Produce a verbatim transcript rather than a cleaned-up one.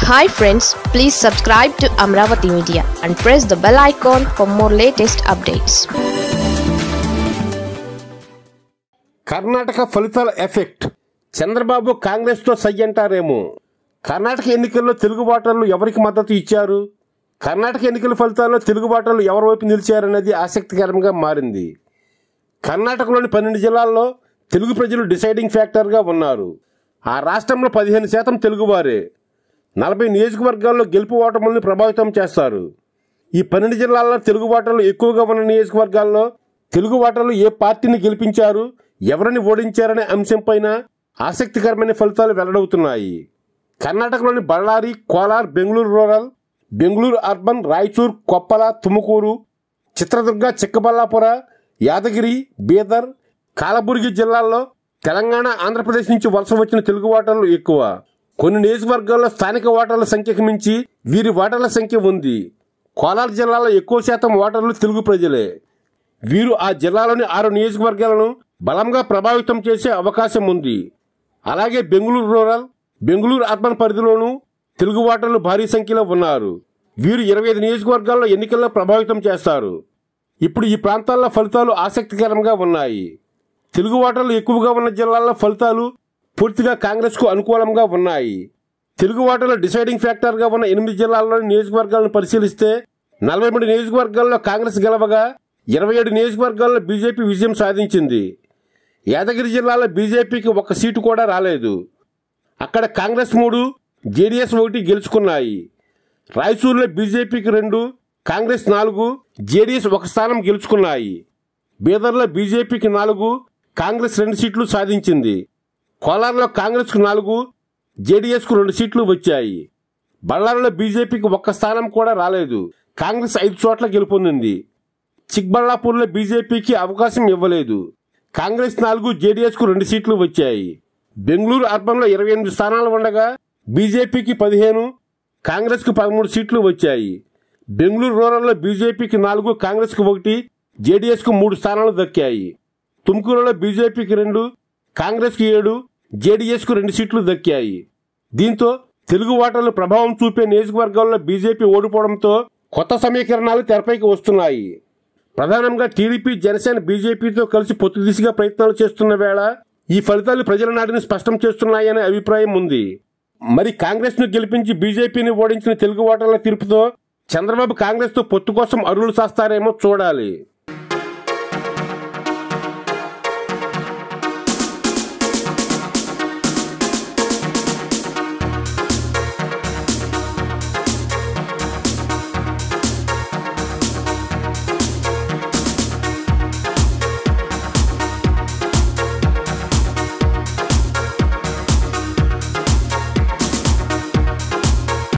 Hi friends, please subscribe to Amaravathi Media and press the bell icon for more latest updates. Karnataka ఫలితాల effect. Chandrababu Congress తో సై అంటారేమో. కర్ణాటక ఎన్నికల్లో తెలుగు ఓటర్లు ఎవరికి మద్దతు ఇచ్చారు? కర్ణాటక ఎన్నికల ఫలితాల్లో తెలుగు ఓటర్లు ఎవరి వైపు నిలిచారనేది ఆసక్తికరంగా మారింది. కర్ణాటకలోని పన్నెండు జిల్లాల్లో తెలుగు ప్రజలు డిసైడింగ్ ఫ్యాక్టర్గా ఉన్నారు. ఆ రాష్ట్రంలో పదిహేను శాతం తెలుగువారే. నలభై నియోజకవర్గాల్లో గెలుపు ఓటములను ప్రభావితం చేస్తారు. ఈ పన్నెండు జిల్లాల్లో తెలుగు ఓటర్లు ఎక్కువగా ఉన్న నియోజకవర్గాల్లో తెలుగు ఓటర్లు ఏ పార్టీని గెలిపించారు, ఎవరిని ఓడించారనే అంశంపైన ఆసక్తికరమైన ఫలితాలు వెల్లడవుతున్నాయి. కర్ణాటకలోని బళ్ళారి, కోలార్, బెంగళూరు రూరల్, బెంగళూరు అర్బన్, రాయచూర్, కొప్పల, తుముకూరు, చిత్రదుర్గ, చిక్కబల్లాపుర, యాదగిరి, బీదర్, కాలబుర్గి జిల్లాల్లో తెలంగాణ, ఆంధ్రప్రదేశ్ నుంచి వలస వచ్చిన తెలుగు ఓటర్లు ఎక్కువ. కొన్ని నియోజకవర్గాల్లో స్థానిక ఓటర్ల సంఖ్యకు మించి వీరి ఓటర్ల సంఖ్య ఉంది. కోలార్ జిల్లాలో ఎక్కువ శాతం ఓటర్లు తెలుగు ప్రజలే. వీరు ఆ జిల్లాలోని ఆరు నియోజకవర్గాలను బలంగా ప్రభావితం చేసే అవకాశం ఉంది. అలాగే బెంగళూరు రూరల్, బెంగళూరు అర్బన్ పరిధిలోనూ తెలుగు ఓటర్లు భారీ సంఖ్యలో ఉన్నారు. వీరు ఇరవై ఐదు నియోజకవర్గాల్లో ఎన్నికల్లో ప్రభావితం చేస్తారు. ఇప్పుడు ఈ ప్రాంతాల్లో ఫలితాలు ఆసక్తికరంగా ఉన్నాయి. తెలుగు ఓటర్లు ఎక్కువగా ఉన్న జిల్లాల్లో ఫలితాలు పూర్తిగా కాంగ్రెస్కు అనుకూలంగా ఉన్నాయి. తెలుగు ఓటర్ల డిసైడింగ్ ఫ్యాక్టర్గా ఉన్న ఎనిమిది జిల్లాల్లోని నియోజకవర్గాలను పరిశీలిస్తే నలభై మూడు నియోజకవర్గాల్లో కాంగ్రెస్ గెలవగా ఇరవై ఏడు నియోజకవర్గాల్లో బీజేపీ విజయం సాధించింది. యాదగిరి జిల్లాలో బీజేపీకి ఒక్క సీటు కూడా రాలేదు. అక్కడ కాంగ్రెస్ మూడు, జేడీఎస్ ఒకటి గెలుచుకున్నాయి. రాయచూరులో బీజేపీకి రెండు, కాంగ్రెస్ నాలుగు, జేడీఎస్ ఒక స్థానం గెలుచుకున్నాయి. బీదర్లో బీజేపీకి నాలుగు, కాంగ్రెస్ రెండు సీట్లు సాధించింది. కోలార్లో కాంగ్రెస్కు నాలుగు, జేడీఎస్కు రెండు సీట్లు వచ్చాయి. బళ్ళారిలో బీజేపీకి ఒక్క స్థానం కూడా రాలేదు. కాంగ్రెస్ ఐదు చోట్ల గెలుపొందింది. చిక్బళ్ళాపూర్లో బీజేపీకి అవకాశం ఇవ్వలేదు. కాంగ్రెస్ నాలుగు, జేడీఎస్కు రెండు సీట్లు వచ్చాయి. బెంగళూరు అర్బన్లో ఇరవై ఎనిమిది స్థానాలు ఉండగా బీజేపీకి పదిహేను, కాంగ్రెస్కు పదమూడు సీట్లు వచ్చాయి. బెంగళూరు రూరల్లో బీజేపీకి నాలుగు, కాంగ్రెస్కు ఒకటి, జేడీఎస్కు మూడు స్థానాలు దక్కాయి. తుముకూరులో బీజేపీకి రెండు, కాంగ్రెస్కి ఏడు, జేడీఎస్కు రెండు సీట్లు దక్కాయి. దీంతో తెలుగు ఓటర్లు ప్రభావం చూపే నియోజకవర్గాల్లో బీజేపీ ఓడిపోవడంతో కొత్త సమీకరణాలు తెరపైకి వస్తున్నాయి. ప్రధానంగా టీడీపీ, జనసేన బీజేపీతో కలిసి పొత్తు దిశగా ప్రయత్నాలు చేస్తున్న వేళ ఈ ఫలితాలు ప్రజల నాటిని స్పష్టం చేస్తున్నాయనే అభిప్రాయం ఉంది. మరి కాంగ్రెస్ ను గెలిపించి బీజేపీని ఓడించిన తెలుగు ఓటర్ల తీర్పుతో చంద్రబాబు కాంగ్రెస్ తో పొత్తు కోసం అరువులు సాస్తారేమో చూడాలి.